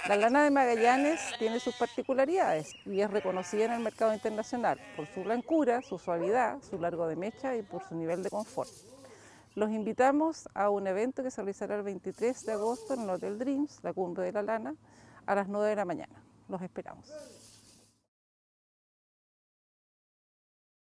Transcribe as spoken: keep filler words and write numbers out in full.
La lana de Magallanes tiene sus particularidades y es reconocida en el mercado internacional por su blancura, su suavidad, su largo de mecha y por su nivel de confort. Los invitamos a un evento que se realizará el veintitrés de agosto en el Hotel Dreams, la Cumbre de la Lana, a las nueve de la mañana. Los esperamos.